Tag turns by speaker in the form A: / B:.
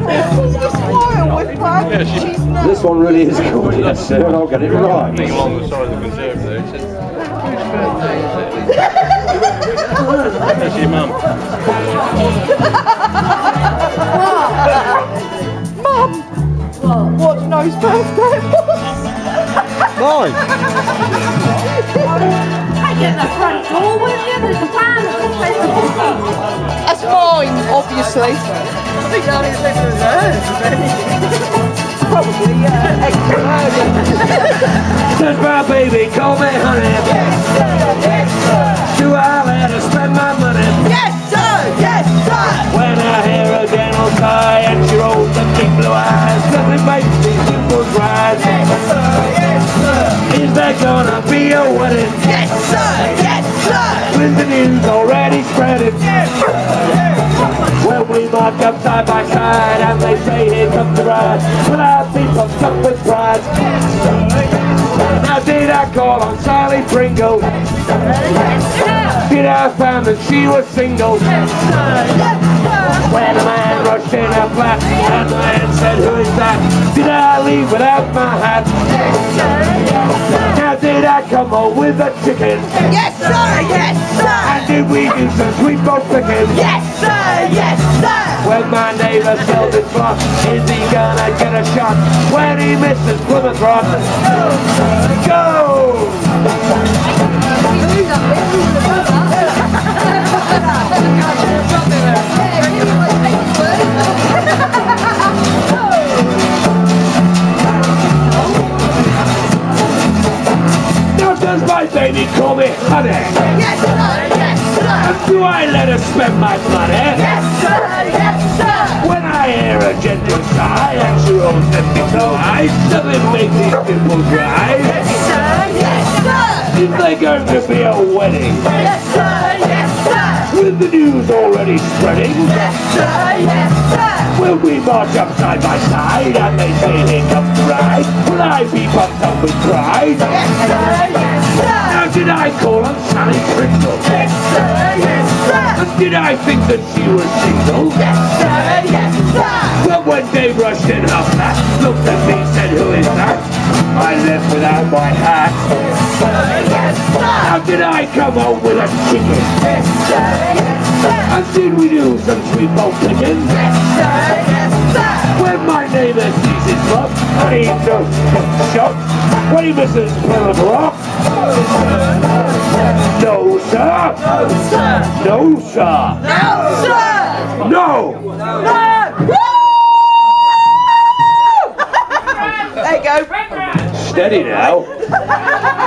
A: This one really is good, yes sir, and I'll get it right.
B: Along the side of the conserve there, it says, whose birthday is it? That's your mum.
C: Mum! What do you know his birthday was?
A: Mine!
D: Take it at the front door, will you? There's a fan at the place of
C: That's mine, obviously. I think that is hers, probably, extra early.
A: That's my baby, call me honey. Yes sir, yes sir. Do I let her spend my money?
C: Yes sir, yes sir.
A: When I hear a gentle sigh and she rolls them big blue eyes, nothing makes these dimples rise.
C: Yes sir, yes sir.
A: Is there gonna be a wedding?
C: Yes sir, yes sir.
A: With the news already spreading.
C: Yes sir, yes sir.
A: When we march up side by side and they say here comes the bride, will I be pumped up with pride?
C: Yes sir, yes sir.
A: Now did I call on Sally Pringle?
C: Yes sir.
A: Did I find that she was single?
C: Yes sir, yes sir.
A: When a man rushed in her flat and the man said, who is that? Did I leave without my hat?
C: Yes sir, yes sir.
A: Now did I come home with a chicken?
C: Yes sir, yes sir.
A: And did we do some sweet boat picking?
C: Yes sir, yes sir.
A: When my neighbour sells his block, is he gonna get a shot? When he misses Plymouth Rock? Go! Now does my baby call me honey?
C: Yes sir, yes sir.
A: And do I let her spend my money?
C: Yes sir, yes sir.
A: When I hear a gentle sigh and she rolls them big blue eyes, doesn't make these dimples rise?
C: Yes sir, yes sir.
A: Is there going to be a wedding?
C: Yes sir, yes sir.
A: With the news already spreading?
C: Yes sir, yes sir.
A: Will we march up side by side and they say here comes the bride? Will I be pumped up with pride?
C: Yes sir, yes sir.
A: Now did I call on Sally Pringle?
C: Yes sir, yes sir.
A: And did I think that she was single?
C: Yes sir, yes sir.
A: But when Dave rushed in her flat, looked at me, said, who is that? I left without my hat.
C: Yes sir, yes sir.
A: Now did I come home with a chicken?
C: Yes sir, yes sir.
A: And did we do some sweet boat picking?
C: Yes sir, yes sir.
A: When my neighbour sees his luck, and he goes shocked. When he misses Plymouth Rock? No sir.
C: No sir.
A: No sir.
C: No sir.
A: No.
C: No. There you go.
A: Steady now.